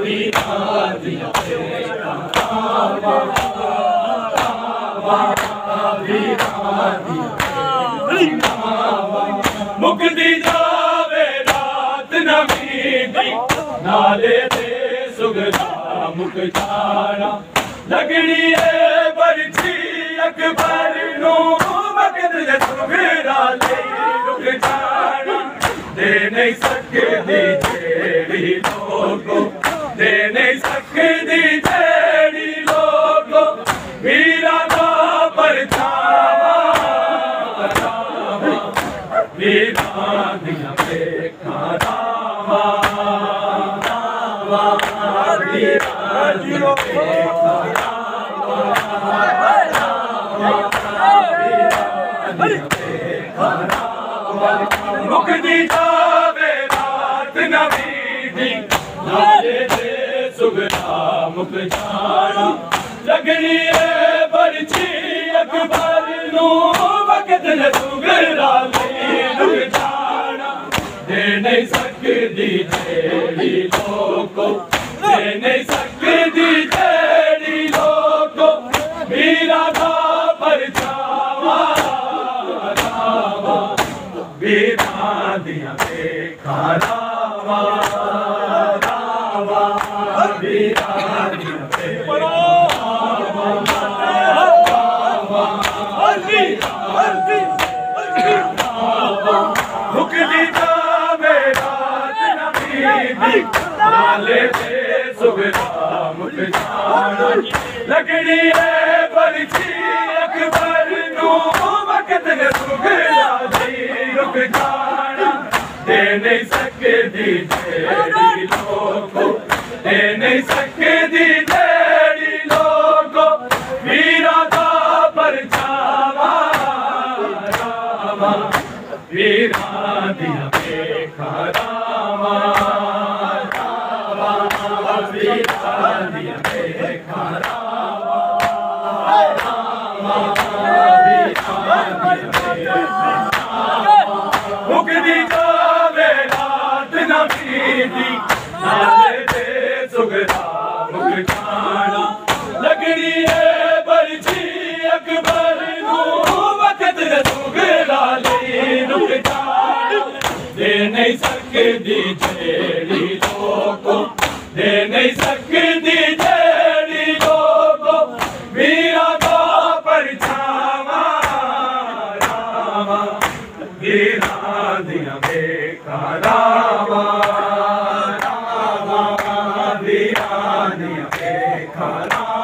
मुक्ति जावे रात नवीनी नाले दे सुगरा मुक जाना लगनी है बरछी अकबर नू मगद सुगरा ले रुक जाना दे नहीं सकती जेड़ी लोगो दे नहीं सकती जेड़ी लोगो वीरा दा परछावा वीरा दिया देखा रामा रामा वीरा दिया देखा मुक्ति जावे रात नवीनी नाले दे सुगरा मुक जाना लगनी है बरछी अकबर नू वक्त सुगरा ले रुक जाना दे नहीं सकती जेड़ी लोगो दे नहीं सकती जेड़ी लोगो वीरा दा परछावा वीरा दिया देखा रामा रामा वीरा दिया देखा मुक्ति जावे रात नवीनी नाले दे सुगरा मुक जाना लगनी है बरछी अकबर नू वक्त सुगरा ले रुक जाना दे नहीं सकती जेड़ी लोगो दे नहीं सकती जेड़ी लोगो वीरा दा परछावा रामा वीरा दिया देखा रामा रामा वीरा दिया देखा रामा रामा वीरा दिया मुक्ति जावे रात नवीनी नाले दे सुगरा मुक जाना लगनी है बरछी अकबर नू वक्त सुगरा ले रुक जाना दे नहीं सकती जेड़ी लोगो दे नहीं सकती जेड़ी लोगो वीरा दा परछावा रामा वीरा दिया देखा रामा रामा वीरा दिया देखा रामा